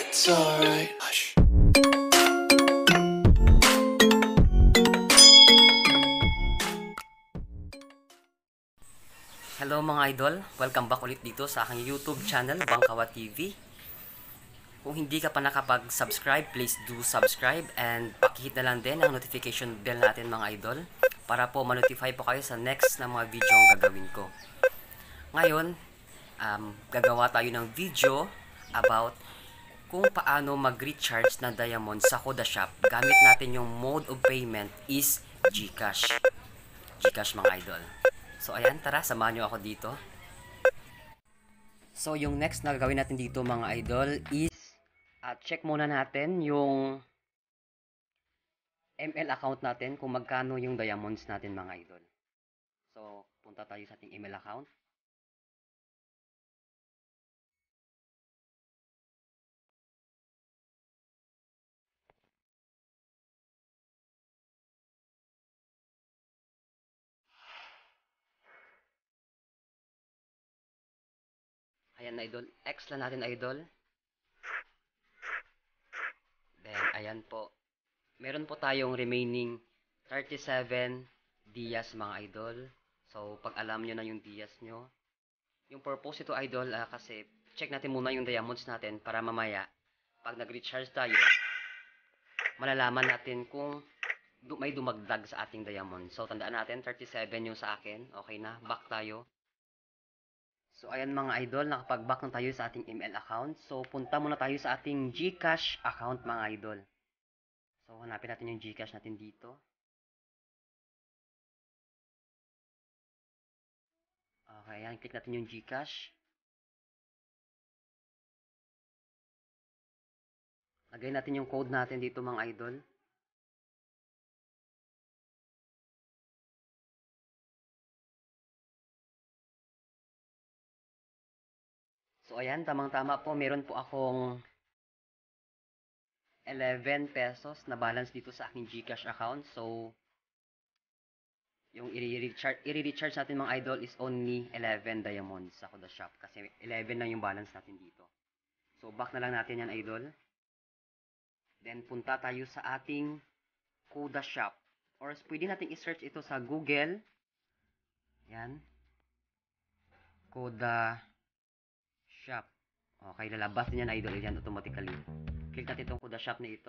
It's alright. Hush. Hello mga idol, welcome back ulit dito sa aking YouTube channel, Bangkawa TV. Kung hindi ka pa nakapag-subscribe, please do subscribe and pakihit na lang din ang notification bell natin mga idol para po ma-notify po kayo sa next na mga video ang gagawin ko. Ngayon, gagawa tayo ng video about kung paano mag-recharge ng diamond sa Kuda Shop gamit natin yung mode of payment is GCash. GCash mga idol. So ayan, tara, samahan nyo ako dito. So yung next na gagawin natin dito mga idol is check muna natin yung ML account natin kung magkano yung diamonds natin mga idol. So punta tayo sa ating ML account. Ayan idol, X lang natin idol. Then ayan po. Meron po tayong remaining 37 dias mga idol. So pag alam nyo na yung dias nyo, yung purpose ito idol kasi check natin muna yung diamonds natin para mamaya pag nag-recharge tayo, malalaman natin kung may dumagdag sa ating diamond. So tandaan natin 37 yung sa akin. Okay na, back tayo. So ayan mga idol, nakapag-back na tayo sa ating ML account. So punta muna tayo sa ating GCash account mga idol. So hanapin natin yung GCash natin dito. Okay, ayan, click natin yung GCash. Lagay natin yung code natin dito mga idol. So ayan, tamang-tama po, meron po akong 11 pesos na balance dito sa aking GCash account. So yung i-recharge natin mga idol is only 11 diamonds sa Kuda Shop kasi 11 lang yung balance natin dito. So back na lang natin yan idol. Then punta tayo sa ating Kuda Shop or pwede natin i-search ito sa Google. Yan. Kuda Shop. Okay, lalabas din yan idol yan automatically. Click natin itong Kuda Shop na ito.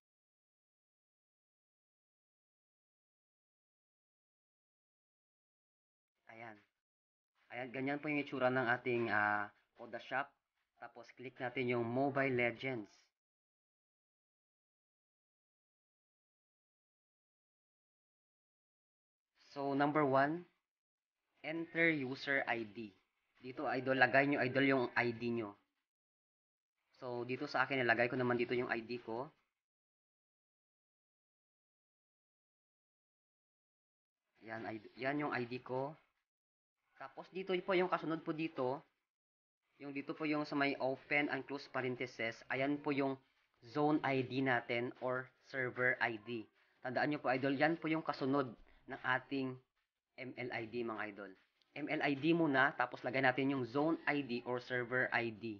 Ayan. Ayan, ganyan po yung itsura ng ating Kuda Shop. Tapos click natin yung Mobile Legends. So number 1, enter user ID. Dito idol, lagay nyo idol yung ID nyo. So dito sa akin, nilagay ko naman dito yung ID ko. Yan yung ID ko. Tapos dito po yung kasunod po dito. Yung dito po yung sa may open and close parentheses. Ayan po yung zone ID natin or server ID. Tandaan nyo po idol, yan po yung kasunod ng ating MLID mga idol. MLID muna, tapos lagay natin yung zone ID or server ID.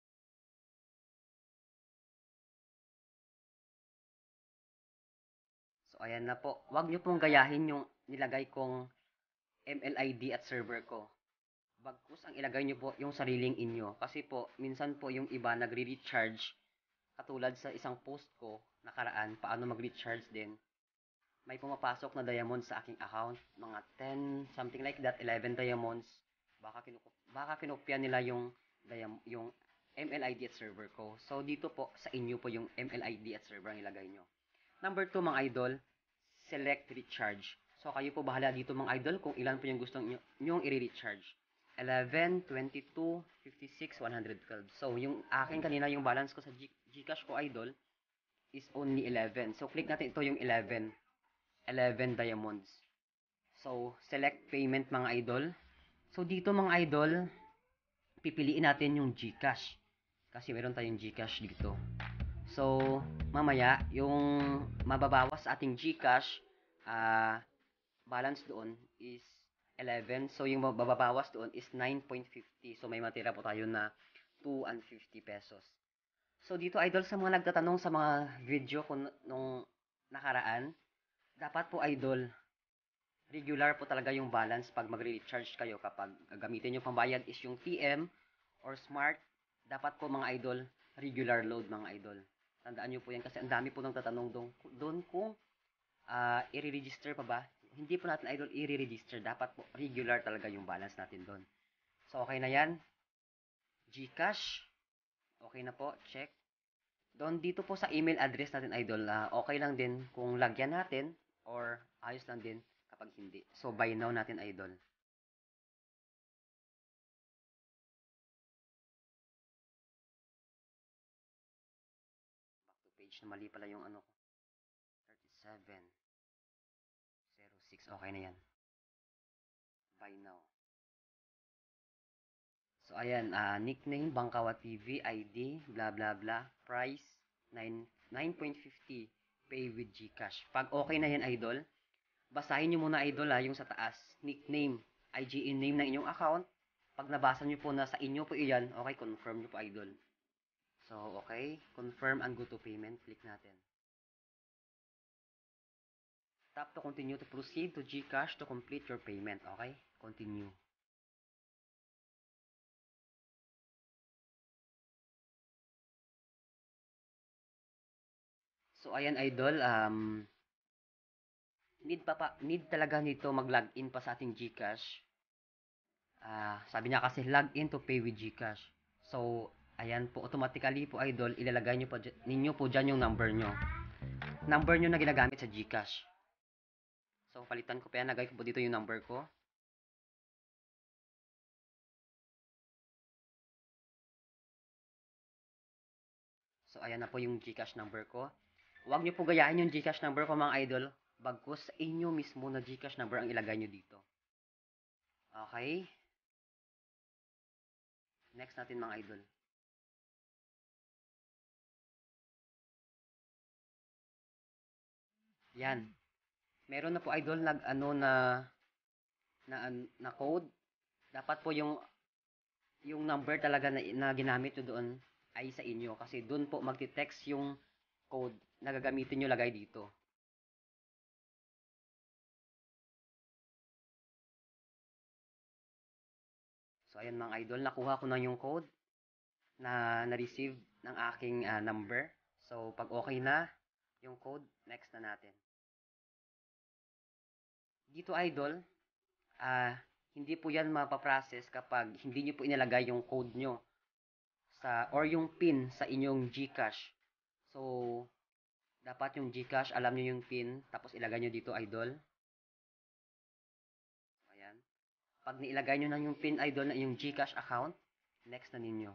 So ayan na po. Huwag nyo pong gayahin yung nilagay kong MLID at server ko. Bagkus ang ilagay nyo po yung sariling inyo. Kasi po, minsan po yung iba nagre-recharge. Katulad sa isang post ko nakaraan, paano mag-recharge din. May pumapasok na diamonds sa aking account. Mga 10, something like that, 11 diamonds. Baka kinopya nila yung MLID at server ko. So dito po, sa inyo po yung MLID at server ang ilagay nyo. Number 2 mga idol, select recharge. So kayo po bahala dito mga idol kung ilan po yung gusto nyong i-recharge. 11, 22, 56, 112. So yung akin kanina yung balance ko sa GCash ko idol is only 11. So click natin ito yung 11. 11 diamonds. So select payment mga idol. So dito mga idol, pipiliin natin yung GCash. Kasi meron tayong GCash dito. So, mamaya, yung mababawas sa ating GCash, balance doon is 11. So, yung mababawas doon is 9.50. So, may matira po tayo na 2 and 50 pesos. So dito idol sa mga nagtatanong sa mga video ko nung nakaraan, dapat po idol, regular po talaga yung balance pag magre-recharge kayo kapag gagamitin nyo pambayad is yung TM or Smart, dapat po mga idol, regular load mga idol. Tandaan nyo po yan kasi ang dami po nang tatanong doon kung i-register pa ba. Hindi po natin idol i-register, dapat po regular talaga yung balance natin doon. So okay na yan, GCash, okay na po, check. Doon dito po sa email address natin idol, okay lang din kung lagyan natin or ayos lang din kapag hindi. So buy now natin idol. Back to page na mali pala yung ano ko. 3706, okay na yan. Buy now. So ayan, nickname Bangkawa TV, ID, blah blah blah, price 9.50, pay with GCash. Pag okay na yan idol, basahin nyo muna idol yung sa taas, nickname, IGN name ng inyong account. Pag nabasa nyo po na sa inyo po iyan, okay, confirm nyo po idol. So okay, confirm and go to payment, click natin. Tap to continue to proceed to GCash to complete your payment, okay? Continue. So ayan idol, need talaga nito mag-login pa sa ating GCash. Sabi niya kasi login to pay with GCash. So ayan po, automatically po idol, ilalagay niyo po ninyo po diyan yung number niyo. Number niyo na ginagamit sa GCash. So palitan ko pa yan, lagay ko po dito yung number ko. So ayan na po yung GCash number ko. Huwag niyo po gayahin yung GCash number ko mga idol. Bagkus sa inyo mismo na GCash number ang ilagay niyo dito. Okay? Next natin mga idol. Yan. Meron na po idol nag ano na code. Dapat po yung number talaga na ginamit nyo doon ay sa inyo kasi doon po magti-text yung code na gagamitin nyo lagay dito. So ayan mga idol, nakuha ko na yung code na-receive ng aking number. So pag okay na yung code, next na natin. Dito idol, hindi po yan mapaprocess kapag hindi nyo po inalagay yung code nyo or yung PIN sa inyong GCash. So, dapat yung GCash, alam nyo yung PIN, tapos ilagay nyo dito, idol. Ayan. Pag nilagay nyo na yung PIN, idol, na yung GCash account, next na ninyo.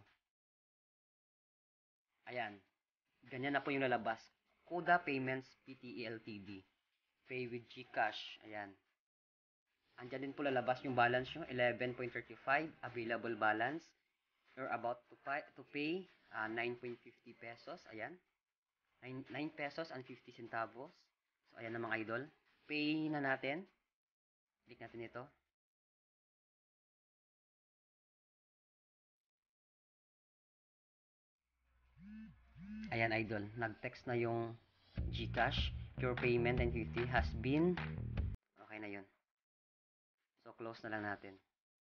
Ayan. Ganyan na po yung lalabas. Kuda Payments Pte Ltd. Pay with GCash. Ayan. Andyan din po lalabas yung balance nyo, 11.35 available balance. You're about to pay 9.50 pesos. Ayan. 9 pesos and 50 centavos. So, ayan na mga idol. Pay na natin. Click natin ito. Ayan idol. Nag-text na yung GCash. Your payment and 50 has been. Okay na yun. So, close na lang natin.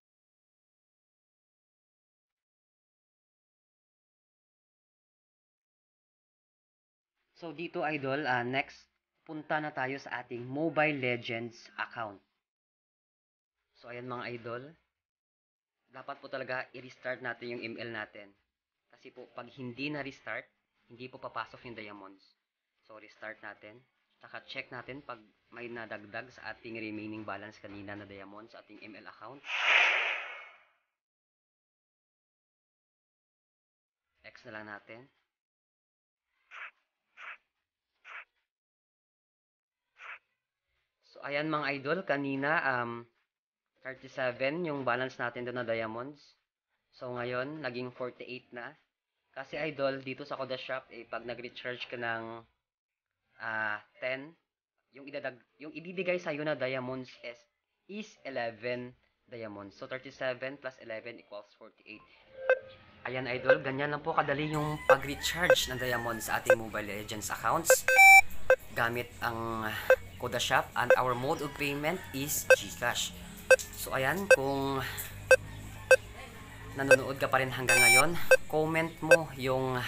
So, dito idol, next, punta na tayo sa ating Mobile Legends account. So, ayan mga idol, dapat po talaga i-restart natin yung ML natin. Kasi po, pag hindi na-restart, hindi po papasok yung diamonds. So, restart natin. Saka check natin pag may nadagdag sa ating remaining balance kanina na diamonds sa ating ML account. X na lang natin. So, ayan mga idol, kanina 37 yung balance natin doon na diamonds. So, ngayon, naging 48 na. Kasi idol, dito sa Koda Shop, pag nag-recharge ka ng 10, yung ibibigay sa'yo na diamonds is 11 diamonds. So, 37 plus 11 equals 48. Ayan idol, ganyan lang po kadali yung pag-recharge ng diamond sa ating Mobile Legends accounts gamit ang Kuda Shop, and our mode of payment is GCash. So ayan, kung nanonood ka pa rin hanggang ngayon, comment mo yung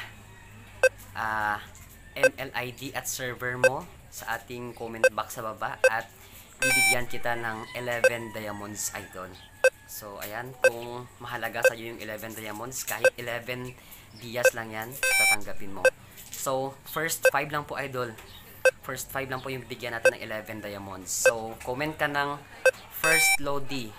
MLID at server mo sa ating comment box sa baba at bibigyan kita ng 11 diamonds idol. So ayan, kung mahalaga sa iyo yung 11 diamonds, kahit 11 dias lang yan, tatanggapin mo. So first 5 lang po idol. First 5 lang po yung bigyan natin ng 11 diamonds. So comment ka ng first Lodi.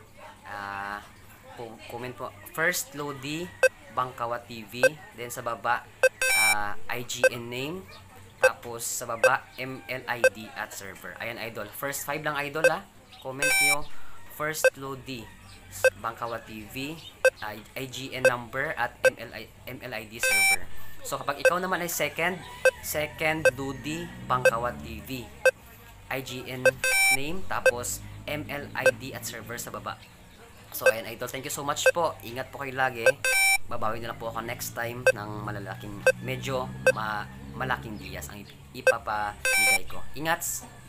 Comment po first Lodi Bangkawa TV, then sa baba IGN name, tapos sa baba MLID at server. Ayan idol, first 5 lang idol ha. Comment nyo first Lodi Bangkawa TV, IGN number at MLID server. So kapag ikaw naman ay second Lodi Bangkawa TV, IGN name, tapos MLID at server sa baba. So ayan idol, thank you so much po. Ingat po kayo lagi. Babawi na lang po ako next time ng medyo malaking bias ang ipapamigay ko. Ingat!